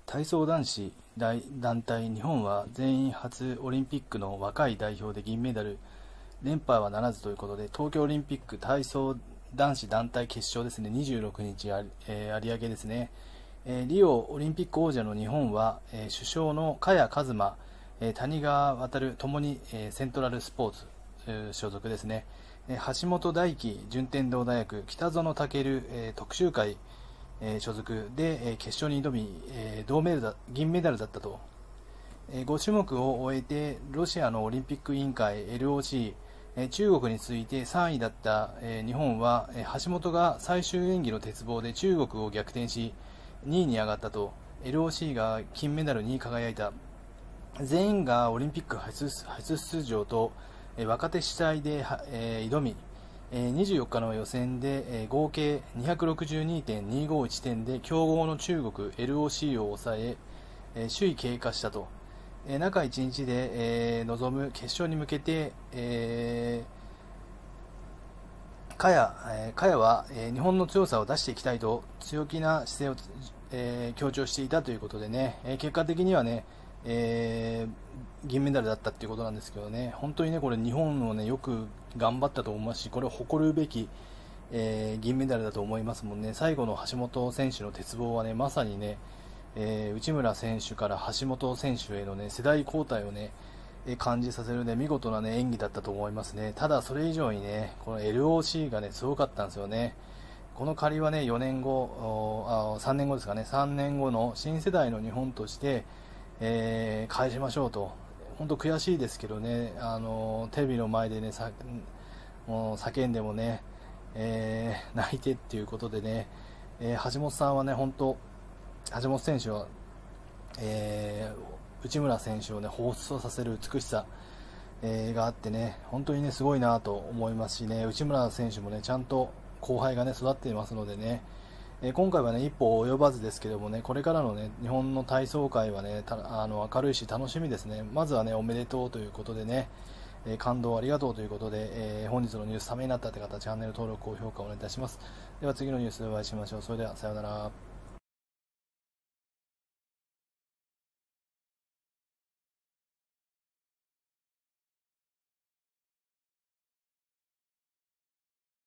体操男子団体、日本は全員初オリンピックの若い代表で銀メダル、連覇はならずということで、東京オリンピック体操男子団体決勝ですね、26日有明ですね。リオオリンピック王者の日本は、主将の萱和磨、谷川航ともに、セントラルスポーツ、所属ですね。橋本大輝順天堂大学、北園丈、徳洲会、所属で、決勝に挑み、銀メダルだったと。5種目を終えてロシアのオリンピック委員会 LOC、中国に続いて3位だった、日本は、橋本が最終演技の鉄棒で中国を逆転し2位に上がったと。 LOC が金メダルに輝いた。全員がオリンピック初出場と、若手主体で、挑み、24日の予選で、合計 262.251 点で強豪の中国 LOC を抑え、首位経過したと。中1日で、臨む決勝に向けて、萱は、日本の強さを出していきたいと強気な姿勢を、強調していたということでね、結果的にはね、銀メダルだったっていうことなんですけどね、本当にね、これ日本をね、よく頑張ったと思いますし、これを誇るべき、銀メダルだと思いますもんね。最後の橋本選手の鉄棒はね、まさにね、内村選手から橋本選手への、ね、世代交代をね、感じさせる、ね、見事な、ね、演技だったと思いますね。ただそれ以上にね、この LOC がね、すごかったんですよね。この借りはね、4年後、3年後ですかね、3年後の新世代の日本として、返しましょうと。本当悔しいですけどね、テレビの前でね、もう叫んでもね、泣いてっていうことでね、橋本さんはね、本当橋本選手は、内村選手をね、彷彿とさせる美しさ、があってね、本当にね、すごいなと思いますしね、内村選手もね、ちゃんと後輩がね、育っていますのでね、今回はね、一歩及ばずですけどもね、これからのね、日本の体操界はね、明るいし楽しみですね。まずはね、おめでとうということでね、感動ありがとうということで、本日のニュースためになったという方、チャンネル登録、高評価をお願いいたします。では次のニュースでお会いしましょう。それでは、さようなら。